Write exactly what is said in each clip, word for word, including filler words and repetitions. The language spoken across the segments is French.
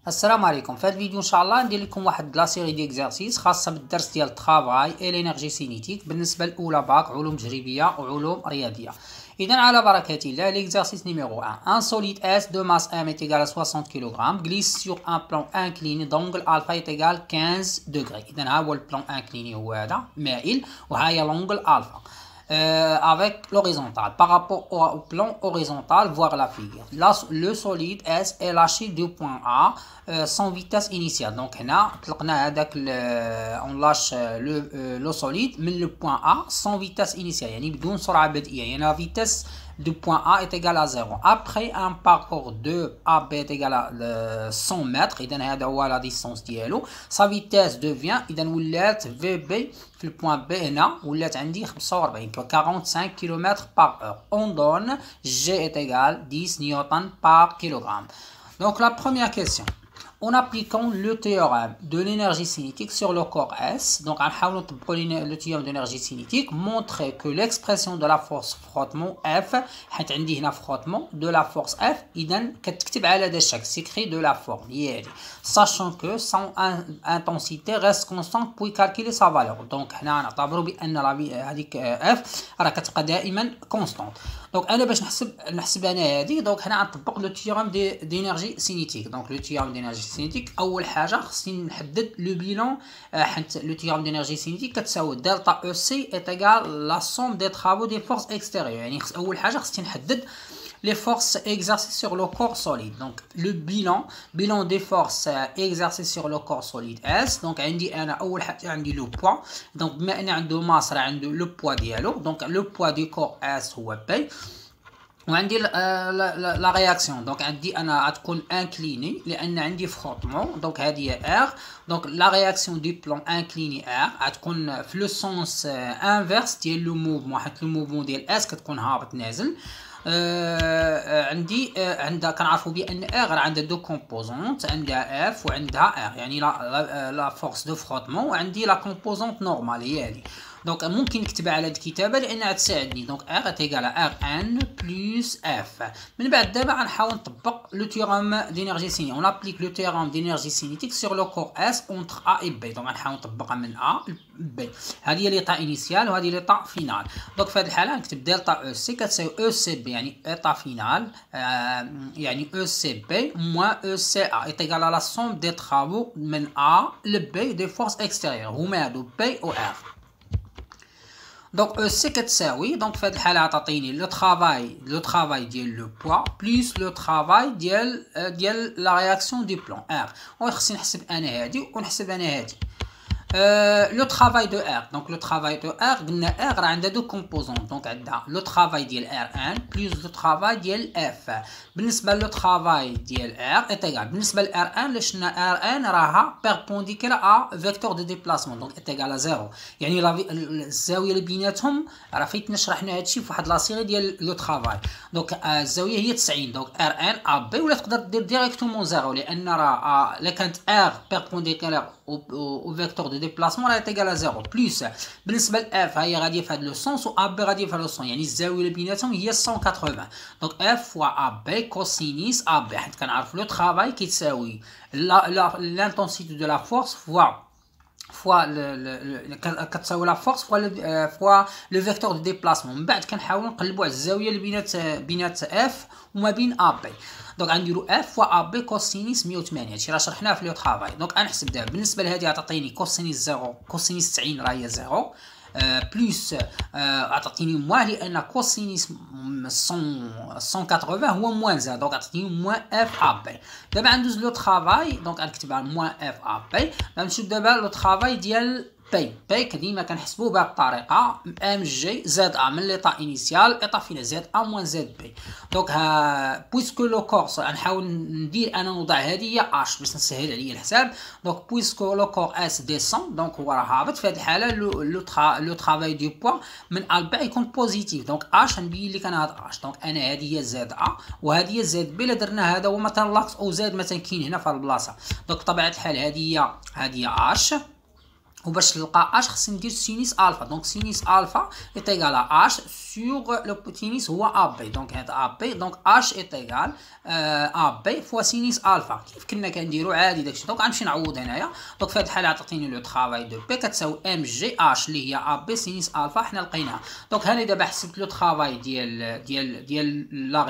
السلام عليكم. في هذا الفيديو ان شاء الله ندير لكم واحد لا سيري ديكزارسيس خاصه بالدرس ديال الترافاي اي لينيرجي سينيتيك بالنسبه الاولى باك علوم تجريبيه وعلوم رياضيه. اذا على بركه الله ليكزارسيس نيميرو واحد. Un solide S de masse M est égal à soixante kilogrammes glisse sur un plan incliné d'angle alpha est égal à quinze degrés. اذا ها هو البلان انكليني هو هذا مائل وها هي لونغل الفا. Euh, avec l'horizontale. Par rapport au, au plan horizontal, voir la figure. Là, le solide S est lâché du point A euh, sans vitesse initiale. Donc, هنا طلقنا هذاك on lâche le, euh, le solide من le point A sans vitesse initiale. يعني بدون سرعة بدئية. يعني la vitesse du point A est égale à zéro. Après un parcours de A B est égal à euh, cent mètres. إذا هذا هو la distance ديالو. Sa vitesse devient إذا ولات في بي في البوان B هنا ولات عندي خمسة وأربعين quarante-cinq kilomètres par heure. On donne G est égal dix newtons par kilogramme. Donc la première question. En appliquant le théorème de l'énergie cinétique sur le corps S, donc en appliquant le théorème de l'énergie cinétique, montrer que l'expression de la force frottement F, حيت عندي هنا frottement de la force F, إذا كتكتب على هذا الشكل, s'écrit de la forme, sachant que son intensité reste constante pour calculer sa valeur. Donc هنا نعتبروا بأن هذيك F راه كتبقى دائما constante. Donc انا باش نحسب نحسب انا هذه دونك هنا غنطبق لو تيوريم دي دينيرجي سينيتيك. دونك لو تيوريم دينيرجي سينيتيك اول حاجه خصني نحدد لو بيلون حيت لو تيوريم دينيرجي سينيتيك كتساوي دلتا او سي ايت ايغال لا سوم دي طرافو دي فورس اكستيريور. يعني اول حاجه خصني نحدد les forces exercées sur le corps solide. Donc le bilan bilan des forces exercées sur le corps solide S. Donc عندي انا اول حاجه عندي لو بوا. دونك بما ان عنده ماس راه عنده لو بوا ديالو. دونك لو بوا دو كور S هو بي وعندي لا رياكسيون. دونك عندي انا غتكون انكليني لان عندي فروتمون. دونك هذه هي ار. دونك لا رياكسيون دو بلان انكليني ار غتكون في لو سونس انفيرس ديال لو موفمون حيت لو موفمون ديال اس كتكون هابط نازل. آه عندي آه عندها كنعرفوا بان ار عندها دو كومبوزونت عندها اف وعندها ار يعني لا لا فورس دو فروتمون وعندي لا كومبوزونت نورمال هي هذه. دونك ممكن نكتبها على هذه الكتابه لانها تساعدني. دونك ار تيغال ار ان بلس اف. من بعد دابا غنحاول نطبق لو تيوريم دينيرجي سيني. اون ابليك لو تيوريم دينيرجي سينيتيك سور لو كور اس اونتر ا اي بي. دونك غنحاول نطبقها من ا بي. هذه هي ليطا انيسيال وهذه ليطا فينال. دونك في هذه الحاله نكتب دلتا او سي كتساوي او سي بي يعني ايطا فينال آه يعني او سي بي موان او سي ا اي تيغال لا سوم دي طرافو من ا لبي دي فورس اكستيريور هما هادو بي و ار. دونك او سي كتساوي دونك في هذه الحاله غتعطيني لو طرافاي لو طرافاي ديال لو بوا بلس لو طرافاي ديال ديال لا رياكسيون دو بلان ار. وخصني نحسب انا هذه ونحسب انا هذه. Euh, le travail de R. Donc le travail de R, R a deux composantes. Donc le travail de R un plus le travail de F. بالنسبة le travail de R est égal. بالنسبة ل R un, le R un راها perpendiculaire à vecteur de déplacement. Donc est égal à zéro. يعني الزاوية اللي بيناتهم راه فايتنا شرحنا هادشي في واحد لا سيري ديال لو طرافاي. دونك الزاوية هي تسعين. دونك R un A B ولا تقدر دير ديريكتومون زيرو لأن راه إلا كانت R perpendiculaire au vecteur de déplacement est égal à zéro plus بالنسبه ل F هي غاديه في هذا لو سونس و A B غاديه في هذا لو سونس يعني الزاويه اللي بيناتهم هي مية وثمانين. دونك F فوا A B كوسينيس A B حيت كنعرف لو طرافاي كيتساوي l'intensité de la force fois fois le كتساوي لا فورس فوا فوا لو فيكتور دو ديبلاسمون. من بعد كنحاول نقلبوا على الزاويه اللي بينات بينات اف وما بين ا بي. دونك غنديروا اف فوا ا بي كوسينيس مية وثمانين. هادشي راه شرحناه في لو طرافاي. دونك غنحسب دابا بالنسبه لهذه غتعطيني كوسينيس زيرو كوسينيس تسعين راه هي زيرو آه بلس غتعطيني آه موان لان كوسينيس مية وثمانين هو موان زيرو. دونك غتعطيني موان اف ا بي. دابا غندوز لو طرافاي. دونك غنكتبها موان اف ا بي. غنمشيو دابا لو طرافاي ديال بي. بي ديما كنحسبوه بهذه الطريقه ام جي زد ا من ليطا انيسيال ايطا فينا زد ا موان زد بي. دونك ها بويسكو لو كورس غنحاول ندير انا نوضع هذه هي اش باش نسهل عليا الحساب. دونك بويسكو لو كور اس ديسون دونك هو راه هابط في هذه الحاله لو لو لو طرافاي دو بوا من البا يكون بوزيتيف. دونك اش نبين لك انا هاد اش. دونك انا هذه هي زد ا وهذه هي زد بي. الا درنا هذا هو مثلا لاكس او زد مثلا كاين هنا في البلاصه. دونك بطبيعه الحال هذه هي هذه هي اش وباش تلقى اش خصني ندير سينيس الفا. دونك سينيس الفا est égal à h sur لو سينيس هو ا بي. دونك هذا ا بي، دونك h est égal ا بي فوا سينيس الفا كيف كنا كنديرو عادي داكشي. دونك غنمشي نعوض هنايا. دونك في هذه الحاله عطاتيني لو طرافاي دو بي كتساوي ام جي اش اللي هي ا بي سينيس الفا حنا لقيناها. دونك هاني دابا حسبت لو طرافاي ديال ديال ديال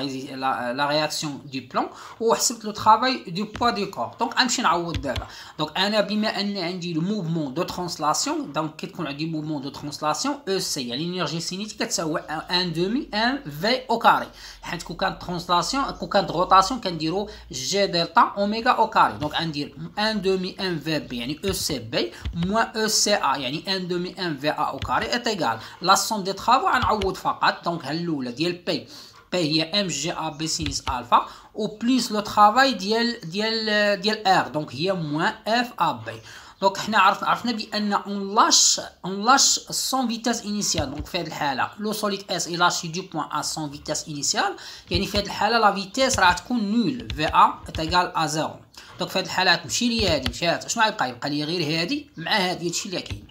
لا لا رياكسيون دو بلون وحسبت لو طرافاي دو بوا دو كور. دونك غنمشي نعوض دابا. دونك انا بما ان عندي لو موفمون دو ترانسلاسيون، دونك كي تكون عندي موفمون دو ترانسلاسيون او سي يعني الانرجي سينيتيك كتساوي ان دومي ان في او كاري، حيت كون كانت ترانسلاسيون كون كانت روتاسيون كنديرو جي دلتا اوميغا او كاري. دونك غندير ان دومي ان في بي يعني او سي بي موان او سي ا يعني ان دومي ان في ا او كاري ات ايغال لا سوم دي طرافو. غنعوض فقط. دونك ها الاولى ديال بي بي هي ام جي ا بي سينيس الفا و بليس لو طرافاي ديال ديال ديال ار دونك هي موان اف ا بي. دونك حنا عرفنا عرفنا بان اون لاش اون لاش سون فيتاس انيسيال. دونك في هذه الحاله لو سوليد اس اي لاشي دو بوين ا سون فيتاس انيسيال، يعني في هذه الحاله لا فيتاس راه تكون نول في ا ايغال ا زيرو. دونك في هذه الحاله تمشي لي هذه مشات، شنو غيبقى؟ يبقى لي غير هذه مع هذه، هادشي اللي كاين.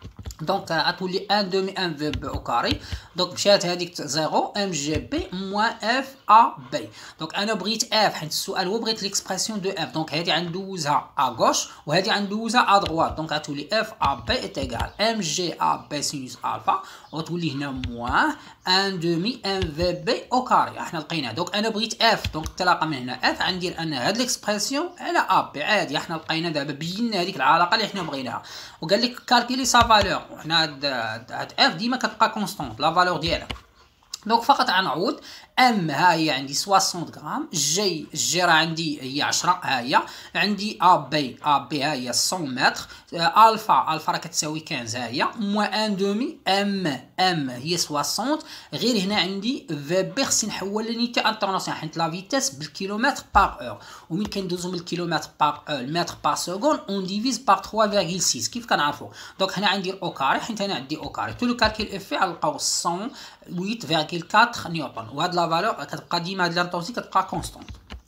دونك غتولي ان دومي ان في بي او كاري. دونك مشات هذيك زيرو ام جي بي موان اف ا بي. دونك انا بغيت اف حيت السؤال هو بغيت ليكسبرسيون دو اف. دونك هذه غندوزها ا غوش وهذه غندوزها ا دروات. دونك غتولي اف ا بي ايت ايغال ام جي ا بي سينوس الفا وتولي هنا موان ان دومي ان في بي او كاري. احنا لقينا. دونك انا بغيت اف، دونك تلاقى من هنا اف غندير انا هاد ليكسبرسيون على ا بي عادي. احنا لقينا دابا بينا هذيك العلاقه اللي حنا بغيناها وقال لك كالكيلي سا فالور. وحنا هاد هاد اف ديما كتبقى كونستونط لا فالور ديالها. دونك فقط غنعوض. ام ها هي عندي ستين غرام، جي جي راه عندي هي عشرة، ها هي عندي ا بي ا بي ها هي مية متر، الفا الفا راه كتساوي خمسطاش ها هي موان ان دومي ام ام هي ستين. غير هنا عندي في بي خصني نحول لونيتي انترناسيونال حيت لا فيتاس بالكيلومتر باغ اور، ومن كندوزو من الكيلومتر باغ المتر باغ سكوند اون ديفيز باغ ثلاثة فاصلة ستة كيف كنعرفوا. دونك هنا غندير او كاري حيت هنا عندي او كاري تو لو كالكول افي غنلقاو مية وثمانية فاصلة أربعة نيوتن. وهاد لا فالور كتبقى ديما هاد لانتونسيتي كتبقى كونستونط.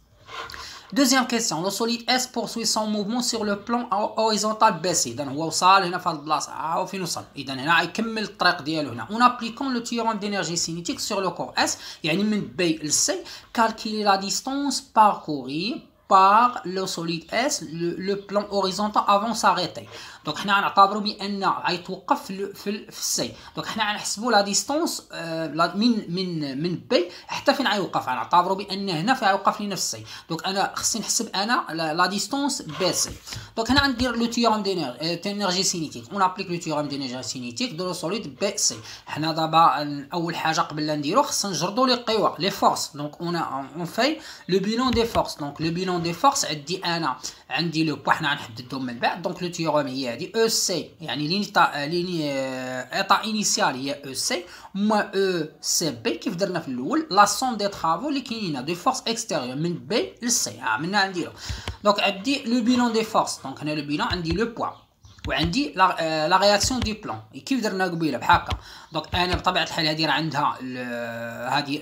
Deuxième question, le solide S poursuit son mouvement sur le plan horizontal baissé. إذا هو وصل هنا في هاد البلاصة، ها هو فين وصل. إذا هنا غيكمل الطريق ديالو هنا. On appliquant le théorème d'énergie cinétique sur le corps S يعني من B ل C calculer la distance parcourue par le solide S le, le plan horizontal avant s'arrêter. دونك حنا غنعتبروا بان غيتوقف في في السي. دونك حنا غنحسبوا لا ديستونس من من من بي حتى فين غيوقف. غنعتبروا بان هنا فين غيوقف لينا في السي. دونك انا خصني نحسب انا لا ديستونس بي سي. دونك هنا غندير لو تيورم دينيرجي سينيتيك. اون ابليك لو تيورم دينيرجي سينيتيك دو لو سوليد بي سي. حنا دابا اول حاجه قبل لا نديرو خصنا نجردوا لي قوى لي فورس. دونك اون اون في لو بيلون دي فورس. دونك لو بيلون دي فورس عندي انا عندي لو بوا حنا غنحددهم من بعد. دونك لو تيورم هي هادي او سي يعني لينيتا ليني ايطا انيسيال هي او سي موان او سي بي كيف درنا في الاول لا سون دي طرافو اللي كاينين دو فورس اكستيريور من بي لسي. ها منا نديرو. دونك عندي لو بيلون دي فورس. دونك هنا لو بيلون عندي لو بوا وعندي لا لا رياكسيون دي بلان كيف درنا قبيله بحال هكا. دونك انا بطبيعه الحال هذه راه عندها هذه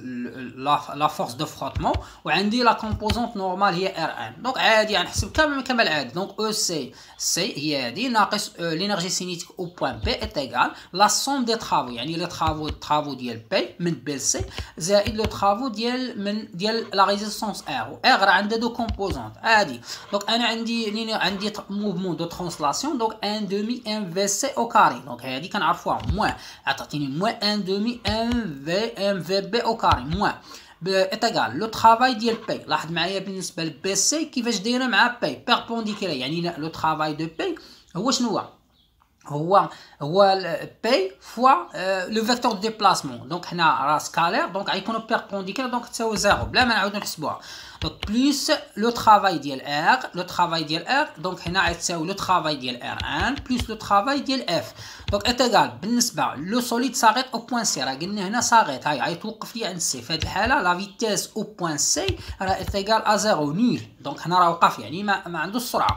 لا فورس دو فروتمون وعندي لا كومبوزونت نورمال هي ار ان. دونك عادي غنحسب كما كما العادي. دونك او سي سي هي هذه ناقص لينيرجي سينيتيك او بوين بي ايت ايغال لا سوم دي طرافو يعني لي طرافو طرافو ديال بي من بي سي زائد لو طرافو ديال من ديال لا ريزيستونس ار. ار راه عندها دو كومبوزونت عادي. دونك انا عندي عندي موفمون دو ترانسلاسيون. دونك ان دومي ان في سي او كاري. دونك هذه كنعرفوها موان عطاتيني موان ان دومي ان في ام في بي او كاري موان ايتاغال لو طرافاي ديال بي. لاحظ معايا بالنسبه لبي سي كيفاش دايره مع بي بيربونديكولار يعني لو طرافاي دو بي هو شنو هو هو هو بي فوا لو فيكتور دو ديبلاسمون. دونك حنا راه سكالير دونك غيكونوا بيربونديكولار دونك تساوي زيرو بلا ما نعاودو نحسبوها. دونك بليس لو طرافاي ديال ار لو طرافاي ديال ار دونك هنا غتساوي لو طرافاي ديال ار ان بليس لو طرافاي ديال اف. دونك ايتاغال بالنسبه لو سوليد صاغيط او بوين سي راه قلنا هنا صاغيط هاي غيتوقف لي عند سي. في هذه الحاله لا فيتاس او بوين سي راه ايتاغال ا زيرو نول. دونك هنا راه وقف يعني ما, ما عندوش السرعه.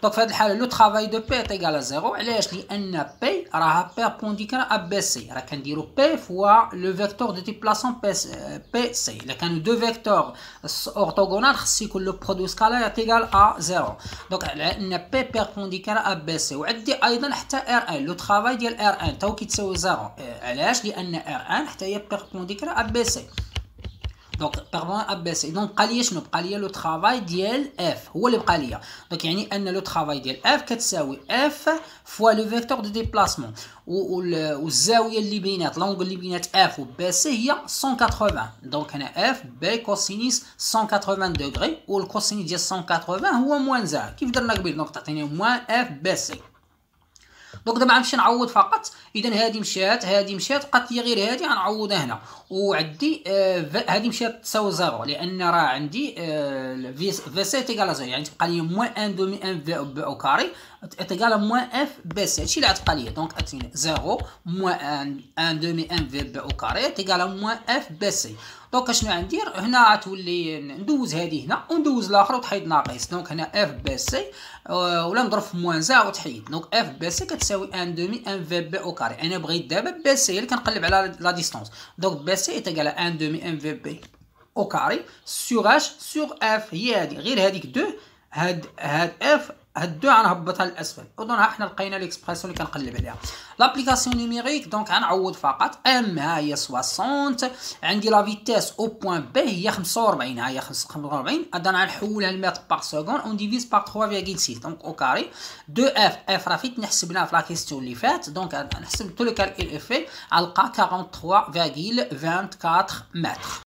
دونك في هذه الحاله لو ترافاي دو بي est égal à زيرو. علاش؟ لان بي راها بيربونديكولار ا بي سي، راه كنديرو بي فوا لو فيكتور دو ديبلاسمون بي سي. الا كانوا دو فيكتور اورتوغونال خص يكون لو برودوي سكالير ايغال ا زيرو. دونك على ان بي بيربونديكولار ا بي سي. وعندي ايضا حتى ار ان، لو ترافاي ديال ار ان تا هو كيتساوي زيرو. علاش؟ لان ار ان حتى هي بيربونديكولار ا بي سي. دونك بيربونديكولار ا بي سي. دونك بقى ليا شنو؟ بقى ليا لو ترافاي ديال اف هو اللي بقى ليا. دونك يعني ان لو ترافاي ديال اف كتساوي اف فوا لو فيكتور دو ديبلاسمون، والزاويه اللي بينات لونغ اللي بينات اف و بي سي هي مية وثمانين. دونك هنا اف بي كوسينيس مية وثمانين دوغري، والكوسينيس ديال مية وثمانين هو موان زيرو كيف درنا قبيل. دونك تعطيني موان اف بي سي. دونك دابا غنمشي نعوض فقط. اذا هذه مشات هذه مشات، بقات لي غير هذه غنعوضها هنا. وعندي هذه مشات تساوي زيرو لان راه عندي في في سي تيغال زيرو، يعني تبقى لي موان ان دومي ان في بي او كاري تيغال موان اف بي سي. هادشي اللي غتبقى لي. دونك عطيني زيرو موان ان دومي ان في بي او كاري تيغال موان اف بي سي. دونك اشنو غندير هنا؟ غتولي ندوز هذه هنا وندوز الاخر وتحيد ناقص. دونك هنا اف بي سي ولا نضرب في موان زيرو وتحيد. دونك اف بي سي كتساوي ان دومي ان في بي او كاري. انا بغيت دابا بي سي اللي كنقلب على لا ديستونس. دونك بي سي تيغال ان دومي ان في بي او كاري سور اش سور اف. هي هذه غير هذيك دو، هاد هاد اف هاد دو غنهبطها للاسفل. اظن ها حنا لقينا ليكسبرسيون اللي كنقلب عليها. لابليكاسيون نيميريك. دونك غنعوض فقط. ام ها هي ستين، عندي لا فيتيس او بوين بي هي خمسة وأربعين، ها هي خمسة وأربعين. اذا غنحولها لمتر باغ سكوند اون ديفيز باغ ثلاثة فاصلة ستة. دونك او كاري دو اف اف راه فيت نحسبناها في لا كيستيون اللي فات. دونك نحسب تو لو كالكول افي غنلقى ثلاثة وأربعين فاصلة أربعة وعشرين متر.